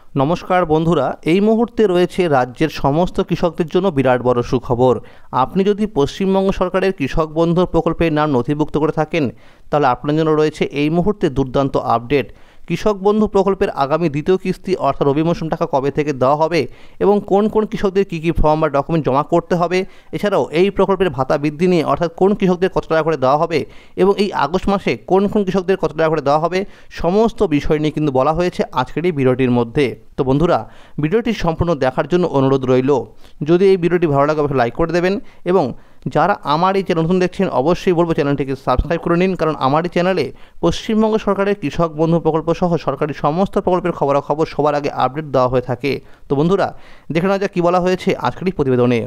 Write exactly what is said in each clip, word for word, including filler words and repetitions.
নমস্কার বন্ধুরা, এই মুহূর্তে রয়েছে রাজ্যের সমস্ত কৃষকদের জন্য বিরাট বড় সুখবর। আপনি যদি পশ্চিমবঙ্গ সরকারের কৃষক বন্ধু প্রকল্পের নাম নথিভুক্ত করে থাকেন, তাহলে আপনার জন্য রয়েছে এই মুহূর্তে দুর্দান্ত আপডেট। কৃষক বন্ধু প্রকল্পের আগামী দ্বিতীয় কিস্তি অর্থাৎ রবি মৌসুম টাকা কবে থেকে দেওয়া হবে এবং কোন কোন কৃষকদের কী কী ফর্ম বা ডকুমেন্ট জমা করতে হবে, এছাড়াও এই প্রকল্পের ভাতা বৃদ্ধি নিয়ে অর্থাৎ কোন কৃষকদের কত টাকা করে দেওয়া হবে এবং এই আগস্ট মাসে কোন কোন কৃষকদের কত টাকা করে দেওয়া হবে, সমস্ত বিষয় নিয়ে কিন্তু বলা হয়েছে আজকের এই ভিডিওটির মধ্যে। তো বন্ধুরা, ভিডিওটি সম্পূর্ণ দেখার জন্য অনুরোধ রইল। যদি এই ভিডিওটি ভালো লাগে অবশ্যই লাইক করে দেবেন এবং যারা আমার এই চ্যানেল নতুন দেখছেন অবশ্যই বলবো চ্যানেলটিকে সাবস্ক্রাইব করে নিন, কারণ আমার এই চ্যানেলে পশ্চিমবঙ্গ সরকারের কৃষক বন্ধু প্রকল্প সহ সরকারি সমস্ত প্রকল্পের খবরাখবর সবার আগে আপডেট দেওয়া হয়ে থাকে। তো বন্ধুরা, দেখে নেওয়া যাক কী বলা হয়েছে আজকের এই প্রতিবেদনে।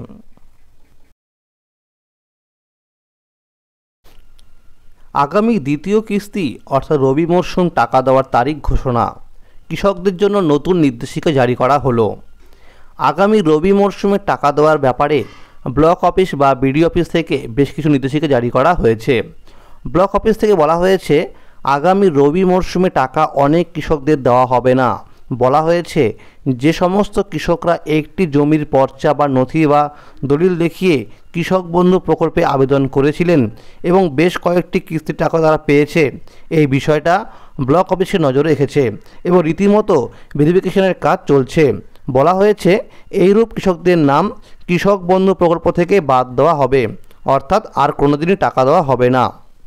আগামী দ্বিতীয় কিস্তি অর্থাৎ রবি মরশুম টাকা দেওয়ার তারিখ ঘোষণা। কৃষকদের জন্য নতুন নির্দেশিকা জারি করা হলো। আগামী রবি মরশুমে টাকা দেওয়ার ব্যাপারে ব্লক অফিস বা বিডিও অফিস থেকে বেশ কিছু নির্দেশিকা জারি করা হয়েছে। ব্লক অফিস থেকে বলা হয়েছে আগামী রবি মরশুমে টাকা অনেক কৃষকদের দেওয়া হবে না। বলা হয়েছে যে সমস্ত কৃষকরা একটি জমির পর্চা বা নথি বা দলিল দেখিয়ে কৃষক বন্ধু প্রকল্পে আবেদন করেছিলেন এবং বেশ কয়েকটি কিস্তির টাকা তারা পেয়েছে, এই বিষয়টা ব্লক অফিসে নজরে রেখেছে এবং রীতিমতো ভেরিফিকেশনের কাজ চলছে। বলা হয়েছে এইরূপ কৃষকদের নাম কৃষক বন্ধু প্রকল্প থেকে বাদ দেওয়া হবে, অর্থাৎ আর কোনোদিনই টাকা দেওয়া হবে না।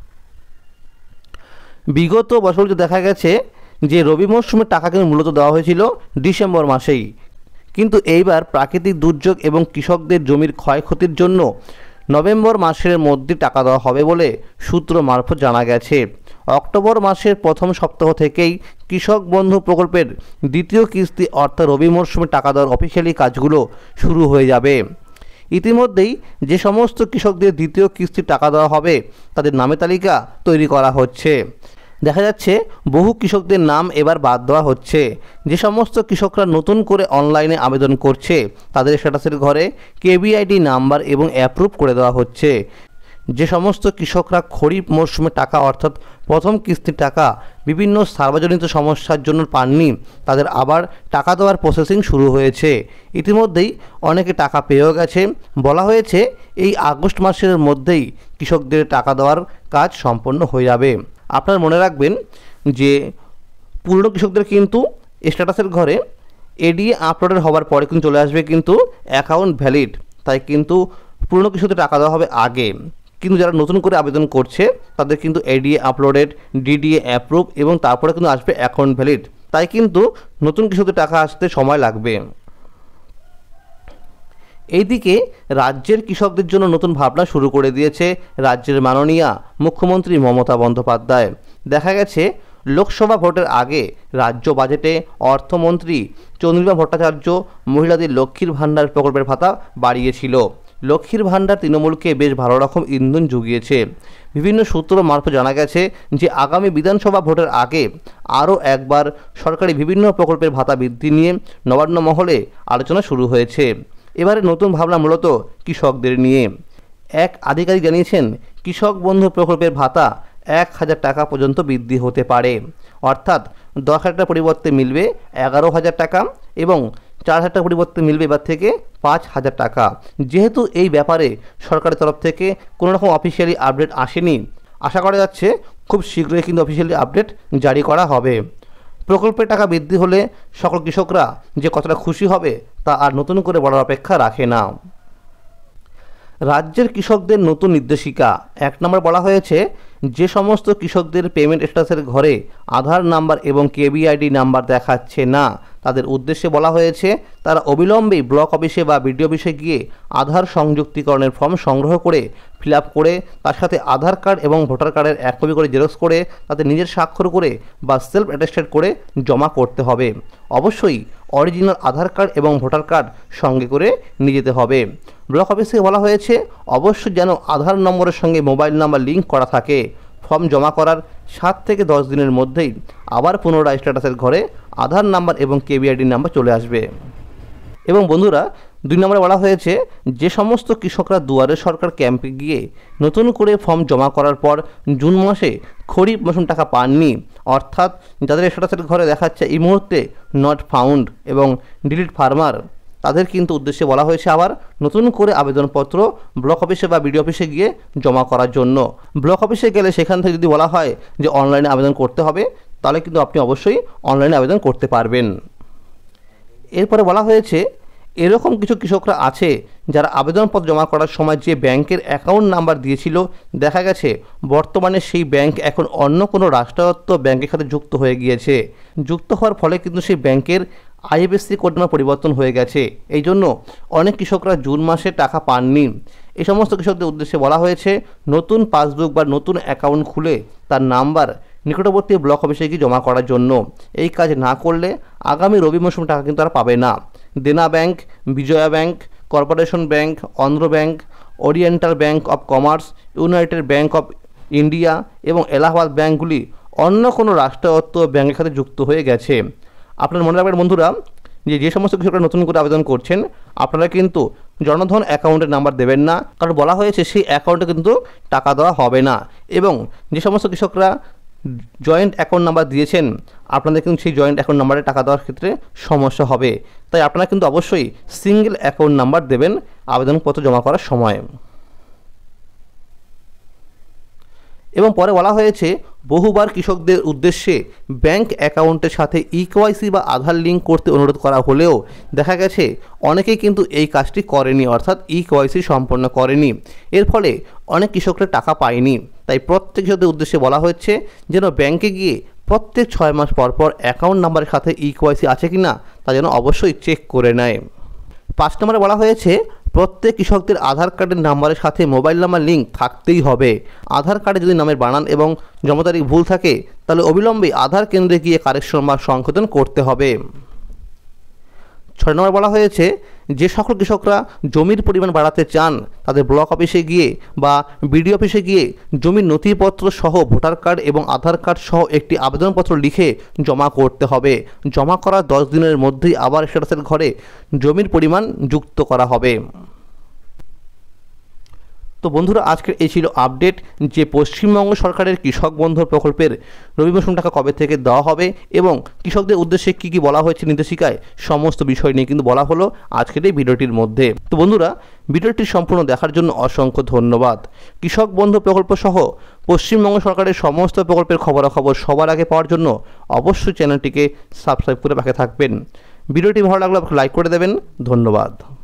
বিগত বছরগুলোতে দেখা গেছে যে রবি মরশুমের টাকা কিন্তু মূলত দেওয়া হয়েছিল ডিসেম্বর মাসেই, কিন্তু এইবার প্রাকৃতিক দুর্যোগ এবং কৃষকদের জমির ক্ষয়ক্ষতির জন্য নভেম্বর মাসের মধ্যে টাকা দেওয়া হবে বলে সূত্র মারফত জানা গেছে। অক্টোবর মাসের প্রথম সপ্তাহ থেকেই কৃষক বন্ধু প্রকল্পের দ্বিতীয় কিস্তি অর্থাৎ রবি মরশুমে টাকা দেওয়ার অফিসিয়ালি কাজগুলো শুরু হয়ে যাবে। ইতিমধ্যেই যে সমস্ত কৃষকদের দ্বিতীয় কিস্তির টাকা দেওয়া হবে তাদের নামের তালিকা তৈরি করা হচ্ছে। দেখা যাচ্ছে বহু কৃষকদের নাম এবার বাদ দেওয়া হচ্ছে। যে সমস্ত কৃষকরা নতুন করে অনলাইনে আবেদন করছে তাদের স্ট্যাটাসের ঘরে কেবিআইডি নাম্বার এবং অ্যাপ্রুভ করে দেওয়া হচ্ছে। যে সমস্ত কৃষকরা খরিফ মরশুমে টাকা অর্থাৎ প্রথম কিস্তির টাকা বিভিন্ন সার্বজনীন সমস্যার জন্য পাননি, তাদের আবার টাকা দেওয়ার প্রসেসিং শুরু হয়েছে। ইতিমধ্যেই অনেকে টাকা পেয়েও গেছে। বলা হয়েছে এই আগস্ট মাসের মধ্যেই কৃষকদের টাকা দেওয়ার কাজ সম্পন্ন হয়ে যাবে। আপনারা মনে রাখবেন যে পুরনো কৃষকদের কিন্তু স্ট্যাটাসের ঘরে এডিএ আপলোডের হওয়ার পরে কিন্তু চলে আসবে কিন্তু অ্যাকাউন্ট ভ্যালিড, তাই কিন্তু পুরনো কৃষকদের টাকা দেওয়া হবে আগে, কিন্তু যারা নতুন করে আবেদন করছে তাদের কিন্তু এডিএ আপলোডেড, ডিডিএ অ্যাপ্রুভ এবং তারপরে কিন্তু আসবে অ্যাকাউন্ট ভ্যালিড, তাই কিন্তু নতুন কৃষকদের টাকা আসতে সময় লাগবে। এইদিকে রাজ্যের কৃষকদের জন্য নতুন ভাবনা শুরু করে দিয়েছে রাজ্যের মাননীয়া মুখ্যমন্ত্রী মমতা বন্দ্যোপাধ্যায়। দেখা গেছে লোকসভা ভোটের আগে রাজ্য বাজেটে অর্থমন্ত্রী চন্দ্রিমা ভট্টাচার্য মহিলাদের লক্ষ্মীর ভাণ্ডার প্রকল্পের ভাতা বাড়িয়েছিল। লক্ষ্মীর ভাণ্ডার তৃণমূলকে বেশ ভালো রকম ইন্ধন জুগিয়েছে। বিভিন্ন সূত্র মারফত জানা গেছে যে আগামী বিধানসভা ভোটের আগে আরও একবার সরকারি বিভিন্ন প্রকল্পের ভাতা বৃদ্ধি নিয়ে নবান্ন মহলে আলোচনা শুরু হয়েছে। এবারে নতুন ভাবনা মূলত কৃষকদের নিয়ে। এক আধিকারিক জানিয়েছেন কৃষক বন্ধু প্রকল্পের ভাতা এক হাজার টাকা পর্যন্ত বৃদ্ধি হতে পারে, অর্থাৎ দশ হাজার টাকার পরিবর্তে মিলবে এগারো হাজার টাকা এবং চার হাজার টাকার পরিবর্তে মিলবে এবার থেকে পাঁচ হাজার টাকা। যেহেতু এই ব্যাপারে সরকারের তরফ থেকে কোনো রকম অফিসিয়ালি আপডেট আসেনি, আশা করা যাচ্ছে খুব শীঘ্রই কিন্তু অফিসিয়ালি আপডেট জারি করা হবে। প্রকল্পের টাকা বৃদ্ধি হলে সকল কৃষকরা যে কতটা খুশি হবে তা আর নতুন করে বলার অপেক্ষা রাখে না। রাজ্যের কৃষকদের নতুন নির্দেশিকা। এক নম্বর বলা হয়েছে যে সমস্ত কৃষকদের পেমেন্ট স্ট্যাটাসের ঘরে আধার নাম্বার এবং কেবিআইডি নাম্বার দেখাচ্ছে না তাদের উদ্দেশ্যে বলা হয়েছে তারা অবিলম্বে ব্লক অফিসে বা বিডিও অফিসে গিয়ে আধার সংযুক্তিকরণের ফর্ম সংগ্রহ করে ফিল আপ করে তার সাথে আধার কার্ড এবং ভোটার কার্ডের এক কপি করে জেরক্স করে তাদের নিজের স্বাক্ষর করে বা সেলফ অ্যাটেস্টেড করে জমা করতে হবে। অবশ্যই অরিজিনাল আধার কার্ড এবং ভোটার কার্ড সঙ্গে করে নিয়ে যেতে হবে। ব্লক অফিস থেকে বলা হয়েছে অবশ্যই যেন আধার নম্বরের সঙ্গে মোবাইল নাম্বার লিঙ্ক করা থাকে। ফর্ম জমা করার সাত থেকে দশ দিনের মধ্যেই আবার পুনরায় স্ট্যাটাসের ঘরে আধার নাম্বার এবং কেবিআইডি নাম্বার চলে আসবে। এবং বন্ধুরা, দুই নম্বরে বলা হয়েছে যে সমস্ত কৃষকরা দুয়ারে সরকার ক্যাম্পে গিয়ে নতুন করে ফর্ম জমা করার পর জুন মাসে খরিফ মৌসুম টাকা পাননি, অর্থাৎ যাদের স্ট্যাটাসের ঘরে দেখাচ্ছে এই মুহূর্তে নট ফাউন্ড এবং ডিলিট ফার্মার, তাদের কিন্তু উদ্দেশ্যে বলা হয়েছে আবার নতুন করে আবেদনপত্র ব্লক অফিসে বা বিডিও অফিসে গিয়ে জমা করার জন্য। ব্লক অফিসে গেলে সেখান থেকে যদি বলা হয় যে অনলাইনে আবেদন করতে হবে, তাহলে কিন্তু আপনি অবশ্যই অনলাইনে আবেদন করতে পারবেন। এরপরে বলা হয়েছে এরকম কিছু কৃষকরা আছে যারা আবেদনপত্র জমা করার সময় যে ব্যাংকের অ্যাকাউন্ট নাম্বার দিয়েছিল, দেখা গেছে বর্তমানে সেই ব্যাংক এখন অন্য কোনো রাষ্ট্রায়ত্ত ব্যাংকের সাথে যুক্ত হয়ে গিয়েছে। যুক্ত হওয়ার ফলে কিন্তু সেই ব্যাংকের আইএফএসসি কোড নাম্বার পরিবর্তন হয়ে গেছে। এই জন্য অনেক কৃষকরা জুন মাসে টাকা পাননি। এই সমস্ত কৃষকদের উদ্দেশ্যে বলা হয়েছে নতুন পাসবুক বা নতুন অ্যাকাউন্ট খুলে তার নাম্বার নিকটবর্তী ব্লক অফিসে গিয়ে জমা করার জন্য। এই কাজ না করলে আগামী রবি মৌসুম টাকা কিন্তু তারা পাবে না। Dena bank, Vijaya bank, corporation bank, Andhra bank, oriental bank of commerce, united bank of India এবং এলাহাবাদ ব্যাংকগুলি অন্য কোনো রাষ্ট্রায়ত্ত ব্যাংকের সাথে যুক্ত হয়ে গেছে। আপনারা মনে রাখবেন বন্ধুরা, যে যে সমস্ত কৃষকরা নতুন করে আবেদন করছেন, আপনারা কিন্তু জনধন অ্যাকাউন্টের নাম্বার দেবেন না, কারণ বলা হয়েছে সেই অ্যাকাউন্টে কিন্তু টাকা দেওয়া হবে না। এবং যে সমস্ত কৃষকরা জয়েন্ট অ্যাকাউন্ট নাম্বার দিয়েছেন, আপনাদের কিন্তু সেই জয়েন্ট অ্যাকাউন্ট নাম্বারে টাকা দেওয়ার ক্ষেত্রে সমস্যা হবে। তাই আপনারা কিন্তু অবশ্যই সিঙ্গেল অ্যাকাউন্ট নাম্বার দেবেন আবেদনপত্র জমা করার সময়। এবং পরে বলা হয়েছে বহুবার কৃষকদের উদ্দেশ্যে ব্যাংক অ্যাকাউন্টের সাথে ইকেওয়াইসি বা আধার লিঙ্ক করতে অনুরোধ করা হলেও দেখা গেছে অনেকেই কিন্তু এই কাজটি করেনি, অর্থাৎ ইকেওয়াইসি সম্পন্ন করেনি। এর ফলে অনেক কৃষকরা টাকা পায়নি। তাই প্রত্যেক কৃষকদের উদ্দেশ্যে বলা হচ্ছে যেন ব্যাংকে গিয়ে প্রত্যেক ছয় মাস পর পর অ্যাকাউন্ট নাম্বারের সাথে ইকেওয়াইসি আছে কি না তা যেন অবশ্যই চেক করে নেয়। পাঁচ নম্বরে বলা হয়েছে প্রত্যেক কৃষকদের আধার কার্ডের নাম্বারের সাথে মোবাইল নাম্বার লিঙ্ক থাকতেই হবে। আধার কার্ডে যদি নামের বানান এবং জমা তারিখ ভুল থাকে তাহলে অবিলম্বে আধার কেন্দ্রে গিয়ে কারেকশন বা সংশোধন করতে হবে। ছয় নম্বর বলা হয়েছে যে সকল কৃষকরা জমির পরিমাণ বাড়াতে চান তাদের ব্লক অফিসে গিয়ে বা বিডিও অফিসে গিয়ে জমির নথিপত্র সহ ভোটার কার্ড এবং আধার কার্ড সহ একটি আবেদনপত্র লিখে জমা করতে হবে। জমা করার দশ দিনের মধ্যেই আবার স্ট্যাটাসের ঘরে জমির পরিমাণ যুক্ত করা হবে। তো বন্ধুরা, আজকের এই ছিল আপডেট যে পশ্চিমবঙ্গ সরকারের কৃষক বন্ধু প্রকল্পের রবি মৌসুম টাকা কবে থেকে দেওয়া হবে এবং কৃষকদের উদ্দেশ্যে কী কী বলা হয়েছে নির্দেশিকায়, সমস্ত বিষয় নিয়ে কিন্তু বলা হলো আজকের এই ভিডিওটির মধ্যে। তো বন্ধুরা, ভিডিওটি সম্পূর্ণ দেখার জন্য অসংখ্য ধন্যবাদ। কৃষক বন্ধু প্রকল্প সহ পশ্চিমবঙ্গ সরকারের সমস্ত প্রকল্পের খবরাখবর সবার আগে পাওয়ার জন্য অবশ্যই চ্যানেলটিকে সাবস্ক্রাইব করে পাশে থাকবেন। ভিডিওটি ভালো লাগলে লাইক করে দেবেন। ধন্যবাদ।